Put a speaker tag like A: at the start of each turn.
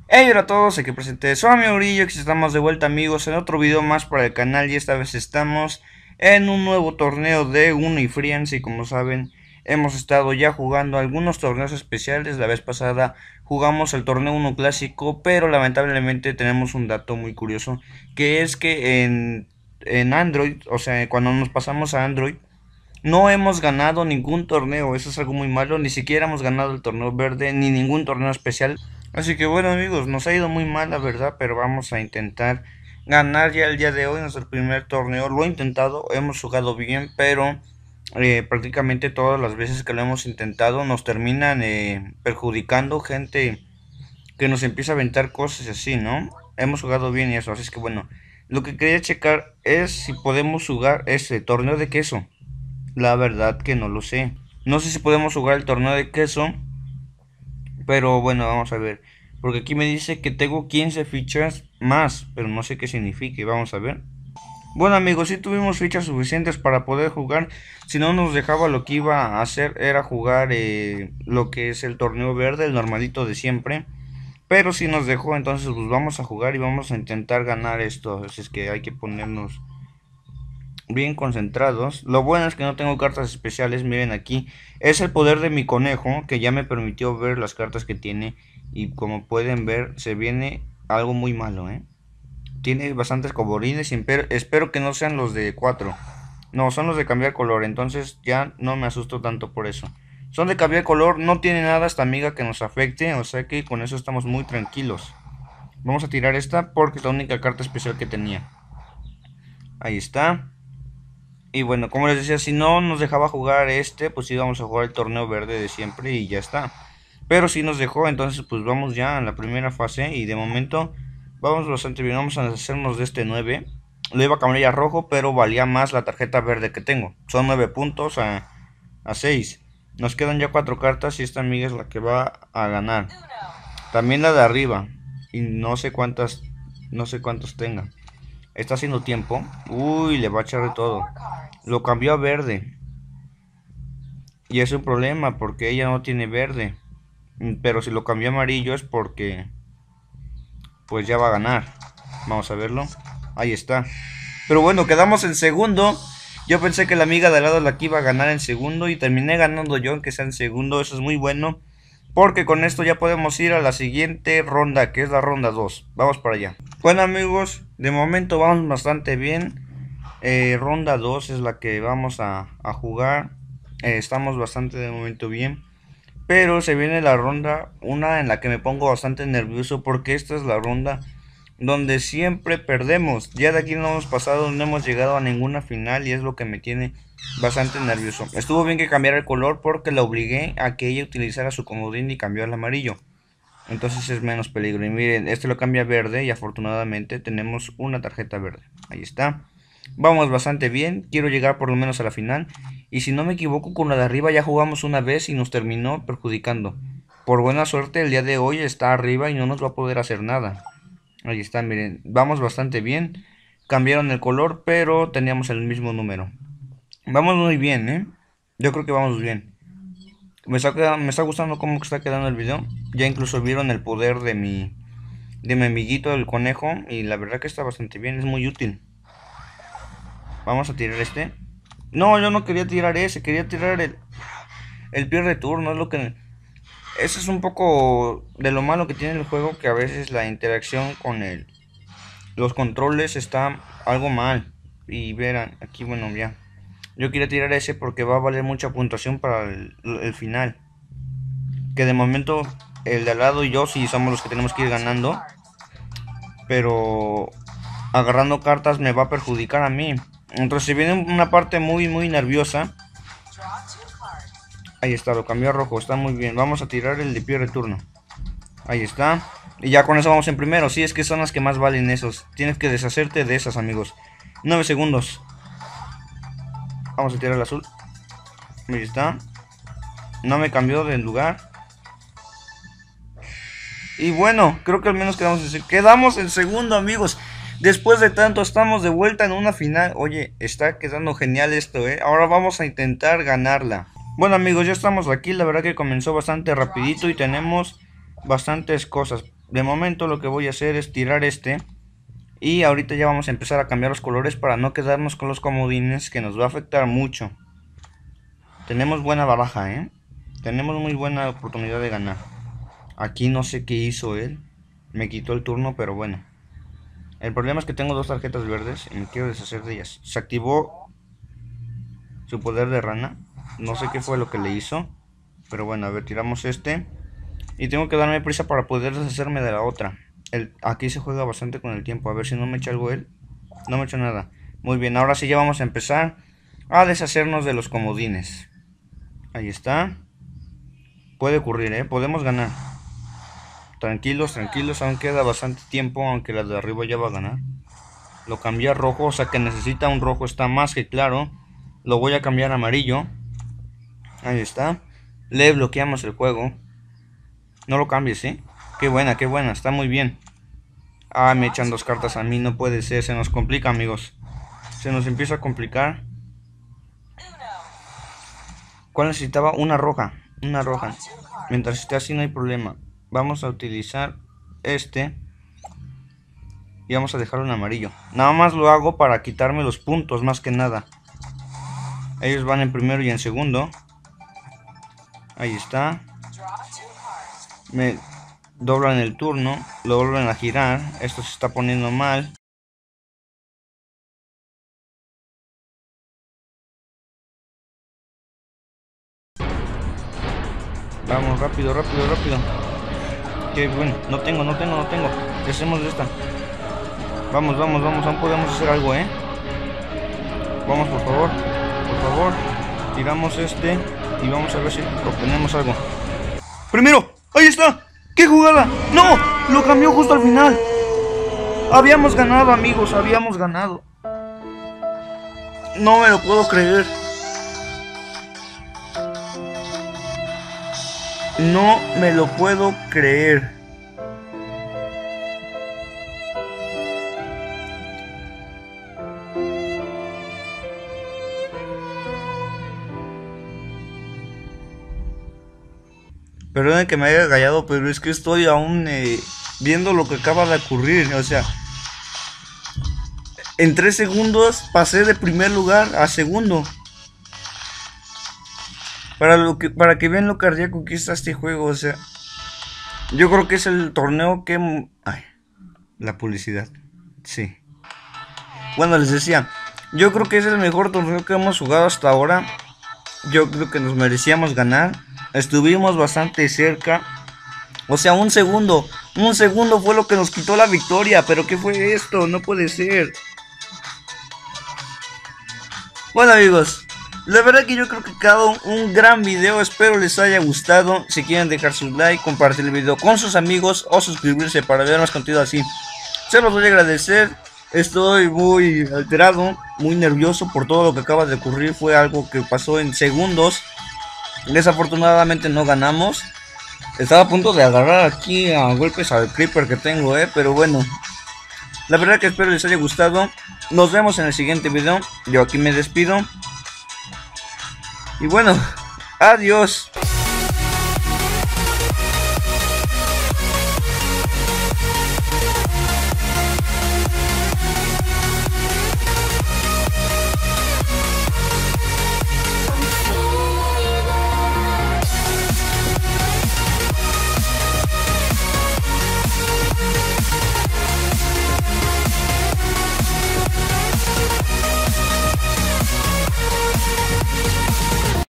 A: Hey, hola a todos, aquí presente soy amigo Grillo, aquí estamos de vuelta amigos en otro video más para el canal y esta vez estamos en un nuevo torneo de Unifriends y como saben hemos estado ya jugando algunos torneos especiales. La vez pasada jugamos el torneo 1 clásico, pero lamentablemente tenemos un dato muy curioso, que es que en Android, o sea cuando nos pasamos a Android, no hemos ganado ningún torneo. Eso es algo muy malo, ni siquiera hemos ganado el torneo verde ni ningún torneo especial. Así que bueno amigos, nos ha ido muy mal la verdad, pero vamos a intentar ganar ya el día de hoy nuestro primer torneo. Lo he intentado, hemos jugado bien, pero prácticamente todas las veces que lo hemos intentado nos terminan perjudicando gente que nos empieza a aventar cosas y así, ¿no? Hemos jugado bien y eso, así es que bueno, lo que quería checar es si podemos jugar ese torneo de queso. La verdad que no lo sé. No sé si podemos jugar el torneo de queso, pero bueno, vamos a ver. Porque aquí me dice que tengo 15 fichas más, pero no sé qué signifique. Vamos a ver. Bueno amigos, sí tuvimos fichas suficientes para poder jugar. Si no nos dejaba, lo que iba a hacer era jugar lo que es el torneo verde, el normalito de siempre. Pero si nos dejó, entonces pues vamos a jugar y vamos a intentar ganar esto. Así es que hay que ponernos bien concentrados. Lo bueno es que no tengo cartas especiales. Miren, aquí es el poder de mi conejo, que ya me permitió ver las cartas que tiene. Y como pueden ver, se viene algo muy malo, tiene bastantes comodines y espero que no sean los de 4. No, son los de cambiar color. Entonces ya no me asusto tanto por eso. Son de cambiar color, no tiene nada esta amiga que nos afecte, o sea que con eso estamos muy tranquilos. Vamos a tirar esta porque es la única carta especial que tenía. Ahí está. Y bueno, como les decía, si no nos dejaba jugar pues íbamos a jugar el torneo verde de siempre y ya está. Pero si nos dejó, entonces pues vamos ya a la primera fase y de momento vamos bastante bien. Vamos a hacernos de este 9. Lo iba a cambiar a rojo, pero valía más la tarjeta verde que tengo. Son 9 puntos a 6. Nos quedan ya 4 cartas y esta amiga es la que va a ganar. También la de arriba. Y no sé cuántos tenga. Está haciendo tiempo. Uy, le va a echar de todo. Lo cambió a verde. Y es un problema porque ella no tiene verde. Pero si lo cambió a amarillo es porque pues ya va a ganar. Vamos a verlo. Ahí está. Pero bueno, quedamos en segundo. Yo pensé que la amiga de al lado la que iba a ganar en segundo y terminé ganando yo, aunque sea en segundo. Eso es muy bueno, porque con esto ya podemos ir a la siguiente ronda, que es la ronda 2. Vamos para allá. Bueno amigos, de momento vamos bastante bien. Ronda 2 es la que vamos a jugar. Estamos bastante de momento bien. Pero se viene la ronda, una en la que me pongo bastante nervioso, porque esta es la ronda donde siempre perdemos. Ya de aquí no hemos pasado, no hemos llegado a ninguna final y es lo que me tiene bastante nervioso. Estuvo bien que cambiara el color porque la obligué a que ella utilizara su comodín y cambió al amarillo. Entonces es menos peligro. Y miren, este lo cambia a verde y afortunadamente tenemos una tarjeta verde. Ahí está. Vamos bastante bien. Quiero llegar por lo menos a la final. Y si no me equivoco, con la de arriba ya jugamos una vez y nos terminó perjudicando. Por buena suerte el día de hoy está arriba y no nos va a poder hacer nada. Ahí está, miren. Vamos bastante bien. Cambiaron el color, pero teníamos el mismo número. Vamos muy bien, Yo creo que vamos bien. Me está gustando cómo está quedando el video. Ya incluso vieron el poder de mi amiguito el conejo. Y la verdad que está bastante bien, es muy útil. Vamos a tirar este. No, yo no quería tirar ese, quería tirar el pie de turno. Es lo que... Eso es un poco de lo malo que tiene el juego, que a veces la interacción con los controles está algo mal. Y verán, aquí bueno ya. Yo quería tirar ese porque va a valer mucha puntuación para el final. Que de momento el de al lado y yo sí somos los que tenemos que ir ganando. Pero agarrando cartas me va a perjudicar a mí. Entonces se viene una parte muy nerviosa. Ahí está, lo cambió a rojo, está muy bien. Vamos a tirar el de pie de turno. Ahí está. Y ya con eso vamos en primero. Sí, es que son las que más valen esos. Tienes que deshacerte de esas, amigos. 9 segundos. Vamos a tirar el azul. Ahí está. No me cambió de lugar. Y bueno, creo que al menos quedamos en segundo, amigos. Después de tanto, estamos de vuelta en una final. Oye, está quedando genial esto, Ahora vamos a intentar ganarla. Bueno amigos, ya estamos aquí. La verdad que comenzó bastante rapidito y tenemos bastantes cosas. de momento lo que voy a hacer es tirar este. Y ahorita ya vamos a empezar a cambiar los colores para no quedarnos con los comodines, que nos va a afectar mucho. Tenemos buena baraja, tenemos muy buena oportunidad de ganar. Aquí no sé qué hizo él. Me quitó el turno, pero bueno. El problema es que tengo 2 tarjetas verdes y me quiero deshacer de ellas. Se activó su poder de rana. No sé qué fue lo que le hizo, pero bueno, a ver, tiramos este. Y tengo que darme prisa para poder deshacerme de la otra. Aquí se juega bastante con el tiempo. A ver si no me echa algo él. No me echa nada. Muy bien, ahora sí ya vamos a empezar a deshacernos de los comodines. Ahí está. Puede ocurrir, podemos ganar. Tranquilos, tranquilos, aún queda bastante tiempo, aunque la de arriba ya va a ganar. Lo cambié a rojo, o sea que necesita un rojo, está más que claro. Lo voy a cambiar a amarillo. Ahí está. Le bloqueamos el juego. No lo cambies, qué buena, está muy bien. Ah, me echan 2 cartas a mí, no puede ser, se nos complica, amigos. Se nos empieza a complicar. ¿Cuál necesitaba? Una roja, Mientras esté así no hay problema. Vamos a utilizar este. Y vamos a dejarlo en amarillo. Nada más lo hago para quitarme los puntos, más que nada. Ellos van en primero y en segundo. Ahí está. Me doblan el turno. Lo vuelven a girar. Esto se está poniendo mal. Vamos, rápido. Qué bueno, no tengo. ¿Qué hacemos de esta? Vamos, aún podemos hacer algo, Vamos, por favor. Tiramos este y vamos a ver si obtenemos algo. ¡Primero! ¡Ahí está! ¡Qué jugada! ¡No! Lo cambió justo al final. Habíamos ganado, amigos, No me lo puedo creer. No me lo puedo creer. Perdonen que me haya callado, pero es que estoy aún viendo lo que acaba de ocurrir. O sea, en 3 segundos pasé de primer lugar a segundo. Para que vean lo cardíaco que está este juego. O sea, yo creo que es el torneo que... Ay, la publicidad. Sí. Bueno, les decía, yo creo que es el mejor torneo que hemos jugado hasta ahora. Yo creo que nos merecíamos ganar. Estuvimos bastante cerca. O sea, un segundo fue lo que nos quitó la victoria. Pero ¿qué fue esto? No puede ser. Bueno, amigos, la verdad que yo creo que quedó un gran video. Espero les haya gustado. Si quieren dejar su like, compartir el video con sus amigos o suscribirse para ver más contenido así, se los voy a agradecer. Estoy muy alterado, muy nervioso por todo lo que acaba de ocurrir. Fue algo que pasó en segundos. Desafortunadamente no ganamos. Estaba a punto de agarrar aquí a golpes al creeper que tengo, pero bueno. La verdad que espero les haya gustado. Nos vemos en el siguiente video. Yo aquí me despido. Y bueno, adiós.